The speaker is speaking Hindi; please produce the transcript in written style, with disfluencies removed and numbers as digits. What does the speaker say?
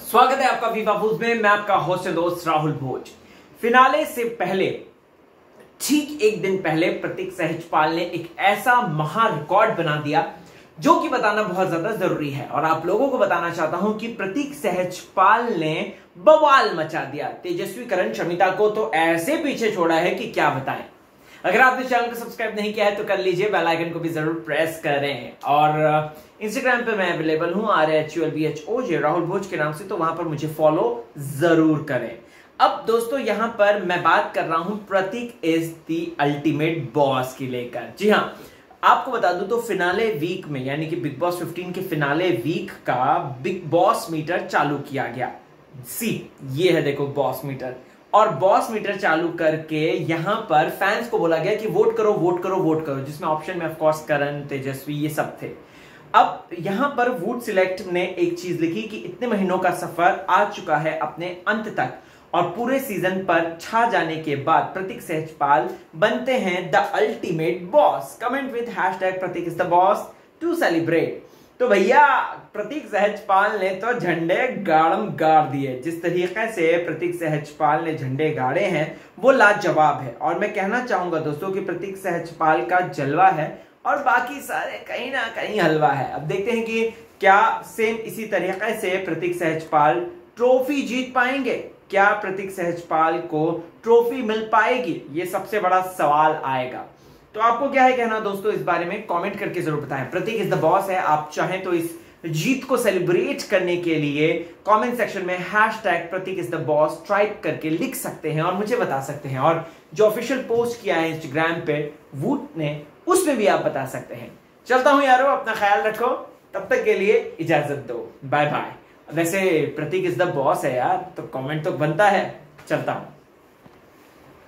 स्वागत है आपका फीफा फूज में। मैं आपका होस्ट दोस्त राहुल भोज। फिनाले से पहले ठीक एक दिन पहले प्रतीक सहजपाल ने एक ऐसा महा रिकॉर्ड बना दिया जो कि बताना बहुत ज्यादा जरूरी है और आप लोगों को बताना चाहता हूं कि प्रतीक सहजपाल ने बवाल मचा दिया। तेजस्वी करण शमिता को तो ऐसे पीछे छोड़ा है कि क्या बताएं। अगर आपने चैनल को सब्सक्राइब नहीं किया है तो कर लीजिए, बेल आइकन को भी जरूर प्रेस करें। और इंस्टाग्राम पे मैं अवेलेबल हूं RHULBHOJ राहुल भोज के नाम से, तो वहां पर मुझे फॉलो जरूर करें। अब दोस्तों यहां पर मैं बात कर रहा हूं Pratik is the ultimate boss की लेकर। जी हां, आपको बता दूं तो फिनाले वीक में यानी कि बिग बॉस 15 के फिनाले वीक का बिग बॉस मीटर चालू किया गया। ये है देखो बॉस मीटर, और बॉस मीटर चालू करके यहां पर फैंस को बोला गया कि वोट करो वोट करो वोट करो, जिसमें ऑप्शन में ऑफ कोर्स करण, तेजस्वी ये सब थे। अब यहां पर वोट सिलेक्ट ने एक चीज लिखी कि इतने महीनों का सफर आ चुका है अपने अंत तक और पूरे सीजन पर छा जाने के बाद प्रतीक सहजपाल बनते हैं the ultimate boss. Comment with hashtag Pratik is the boss to celebrate. तो भैया प्रतीक सहजपाल ने तो झंडे गाड़म गाड़ दिए। जिस तरीके से प्रतीक सहजपाल ने झंडे गाड़े हैं वो लाजवाब है और मैं कहना चाहूंगा दोस्तों कि प्रतीक सहजपाल का जलवा है और बाकी सारे कहीं ना कहीं हलवा है। अब देखते हैं कि क्या सेम इसी तरीके से प्रतीक सहजपाल ट्रॉफी जीत पाएंगे, क्या प्रतीक सहजपाल को ट्रॉफी मिल पाएगी, ये सबसे बड़ा सवाल आएगा। तो आपको क्या है कहना दोस्तों इस बारे में, कमेंट करके जरूर बताएं। प्रतीक इज द बॉस है, आप चाहें तो इस जीत को सेलिब्रेट करने के लिए कमेंट सेक्शन में hashtag Pratik is the boss type करके लिख सकते हैं और मुझे बता सकते हैं। और जो ऑफिशियल पोस्ट किया है इंस्टाग्राम पे वूट ने, उसमें भी आप बता सकते हैं। चलता हूं यारो, अपना ख्याल रखो, तब तक के लिए इजाजत दो, बाय बाय। वैसे प्रतीक इज द बॉस है यार, तो कमेंट तो बनता है। चलता हूं।